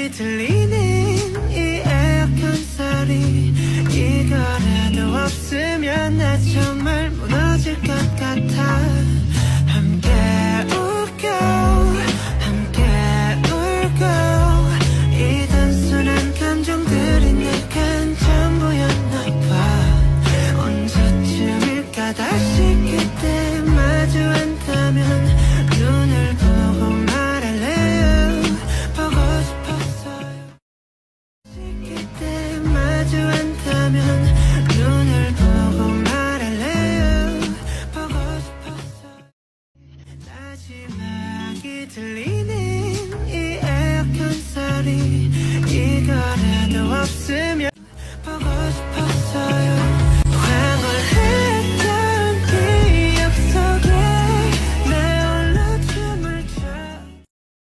마지막이 들리는 이 에어컨 소리, 이거라도 없으면 나 정말 무너질 것 같아. 함께 웃고 함께 울고, 이 단순한 감정들이 내겐 전부였나 봐. 언제쯤일까 다시 그때 마주 앉다면 눈을 보고 말할래요. 보고 싶었어요. 그때 마주 앉다면 눈을 보고 말할래요. 보고 싶었어요. 마지막이 들리는 이 에어컨 소리, 이거라도 없으면